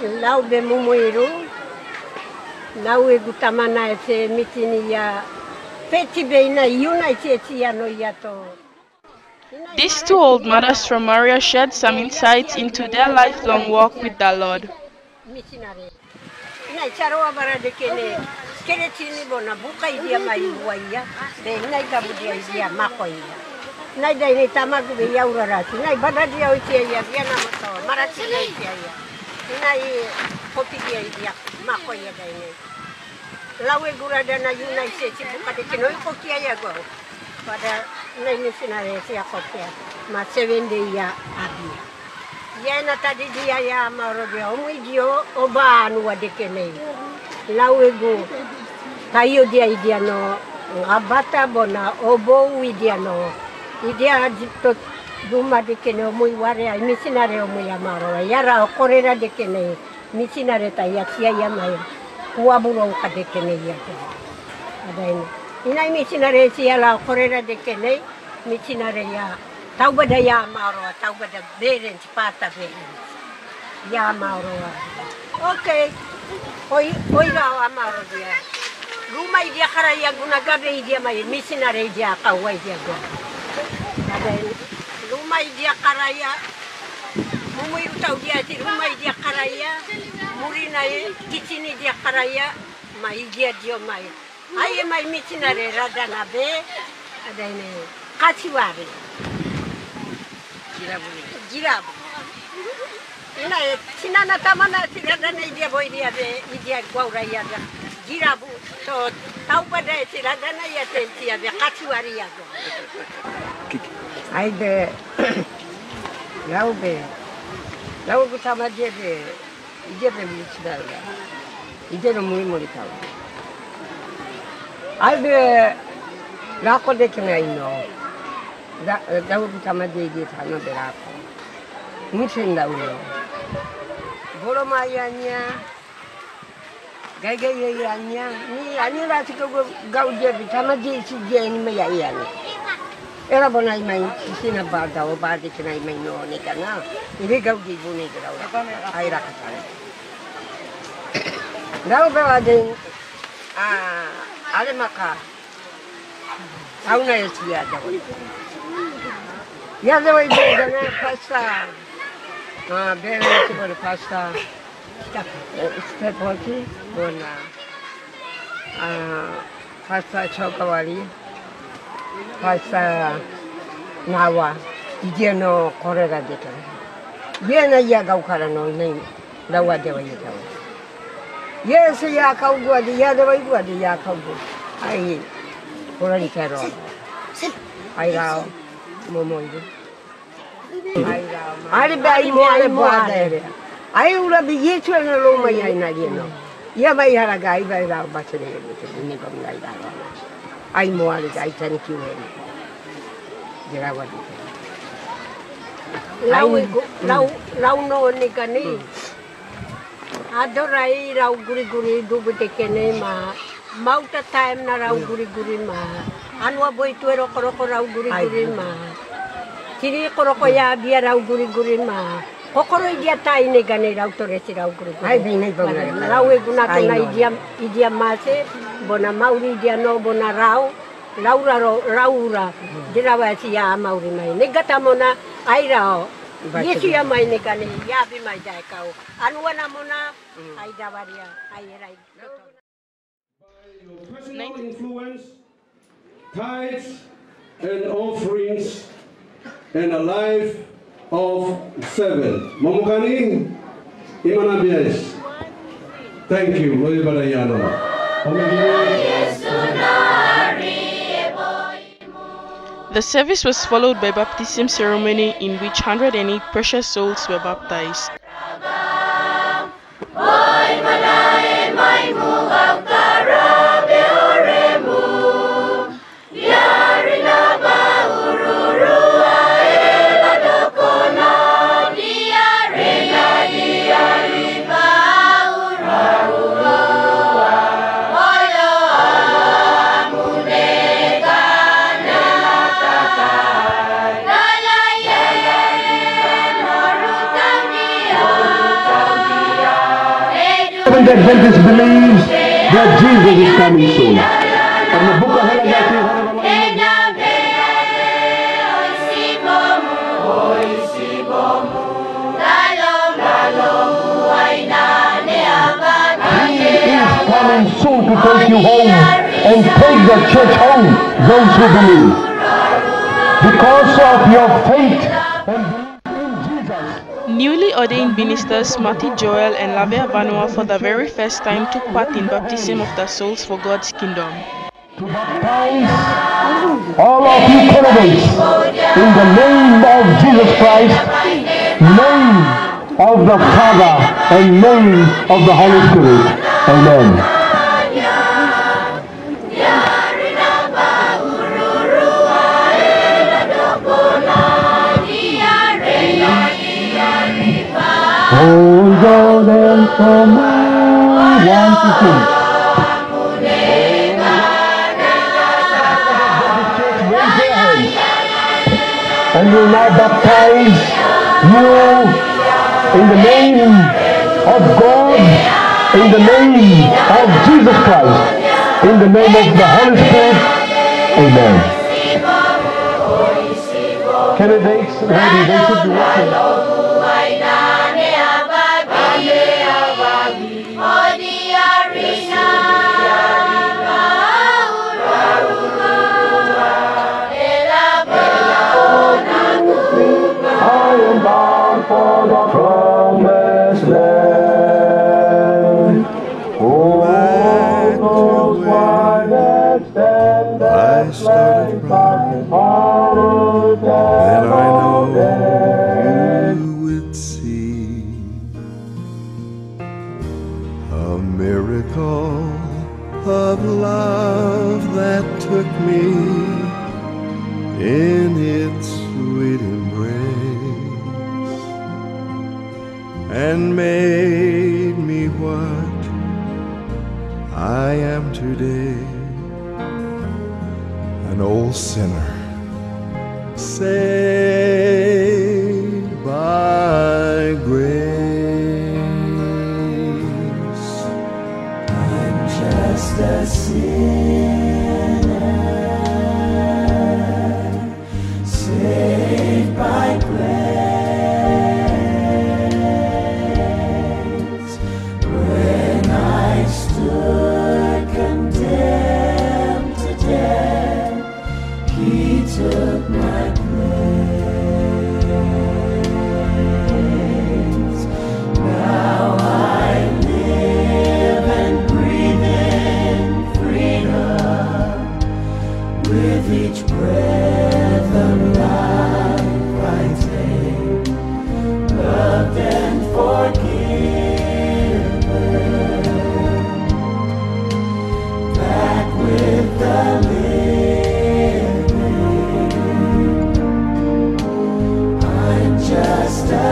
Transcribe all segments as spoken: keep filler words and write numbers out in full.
Lau be mumuiru. Lau e gutamana e te mitini ya peti beina iuna i te tiano yato. These two old mothers from Maria shared some insights into their lifelong walk with the Lord. Nai charoa bara de kene kere tini bona buka idia mai uaia de nai gabudia idia makoia. Nai dai ne tamagu be yaura rati nai bara dia o tia ia viana mato marati ia tia ia. Nai kopi dia idia makoia dai ne. Lawe gura dana yunai se ti buka de kene ko kia ia go. Pada nai ni sinare sia kopia ma sevende ia abia. Yana tadi dia ya maro dia omu idio oba anu adekene. Lauego kayo dia idia no ngabata bona obo idia no. Idia dito duma dekene omu iware ai misinare omu ya maro. Yara okorera dekene misinare ta ya sia ya mai. Kuaburo ka dekene ya. Ada ini. Inai misinare sia la okorera dekene misinare ya. Tau bada ya mauro, tau bada beren pata beren. Ya mauro. Okay. Oi oi ra mauro dia. Rumah dia karaya guna gabe dia mai misinare dia kawai dia go. Ada rumah dia karaya mumui utau dia ti rumah dia karaya murina kitini dia karaya mai dia dia mai. Ai mai misinare radana be ada ini kaciware. Girabu. Girabu. Ina sinana tamana tirada na idia boiria be idia guaura ia. Girabu. So tau pada tirada na ia tentia be katuari ia go. Ai be lau be lau ku sama dia be idia be misidala. Idia no muri muri tau. Ai be lako de kena ino. Da daw sama dia dia sana berapa. Mungkin dah ulo. Boro mayanya, gaya gayanya, ni ani rasa kau gau dia sama dia si dia ni maya iya ni. Era bona imai sina bada o bada kena imai no ni kana. Ini gau dia bune kau. Ai rakatan. Gau bawa dia ah ada maka. Tahu na ya siya dah. Ya dawai dana pasta. Ah, bere super pasta. Step forty bona. Ah, pasta chokawari. Pasta nawa. Dia no korega deta. Dia na ya gau kara no nei. Lawa dawai tahu. Yes ya kau gua dia dawai gua dia kau gua. Ai korang kero. Ai rao. Momo itu. Ada bayi muara buat ada. Ayo ulah biji tu yang lama yang lagi no. Ya bayi haraga ayo bayi rau baca deh ini kau mulai dah. Ayo muara ayo cari kiuan. Jerawat. Lau lau lau no ni kani. Ada rai rau guri guri dua betekene ma. Mau tak time na rau guri guri ma. Anwa boy tu ero koroko rau guri guri ma. Kiri koroko ya biar rau guri guri ma. Kokoro dia tai ne gane rau tore si rau guri guri. Ai bine bonga. Rau e guna to na idia idia mase bona mauri dia no bona rau. Laura raura dirawa si ya mauri mai. Negata mona ai rau. Yesu ya mai ne gane ya bi mai dai kau. Anwa na mona ai dawaria ai rai. Personal influence, tithes and offerings, and a life of seven. Momokani, Imana Bias. Thank you, Loy Barayano. The service was followed by baptism ceremony in which one hundred eight precious souls were baptized. Seventh Adventist believes that Jesus is coming soon. And the book of coming soon to take you home and take the church home, those who believe. Because of your faith and belief in Jesus. Newly ordained ministers Matty Joel and Lavia Vanua for the very first time took part in baptism of the souls for God's kingdom. To baptize all of you candidates in the name of Jesus Christ, name of the Father and name of the Holy Spirit. Amen. Oh, golden from I want to sing. And will now baptize you in the name of God, in the name of Jesus Christ, in the name of the Holy Spirit. Amen. Candidates ready, they should be walking. For the promised land. Oh, those white stand I started from that I know you would see a miracle of love that took me in its sweet embrace and made me what I am today, an old sinner saved by grace. I'm just a sinner saved by grace. Took my place. Now I live and breathe in freedom. With each breath of life I take, loved and forgiven. Back with the just a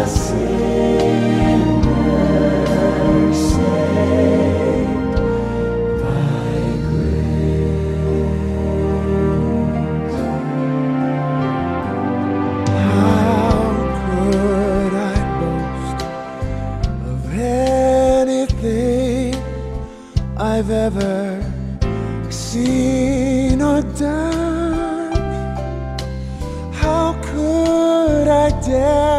sinner saved by grace. How could I boast of anything I've ever seen or done? How could I dare?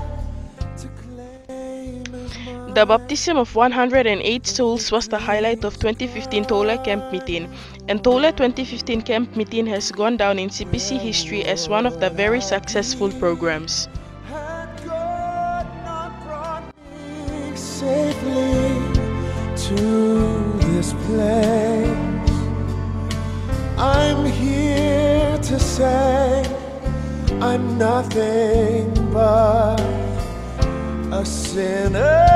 The baptism of one hundred eight souls was the highlight of twenty fifteen Tola Camp Meeting, and Tola twenty fifteen Camp Meeting has gone down in C P C history as one of the very successful programs. Had God not brought me safely to this place, I'm here to say I'm nothing but a sinner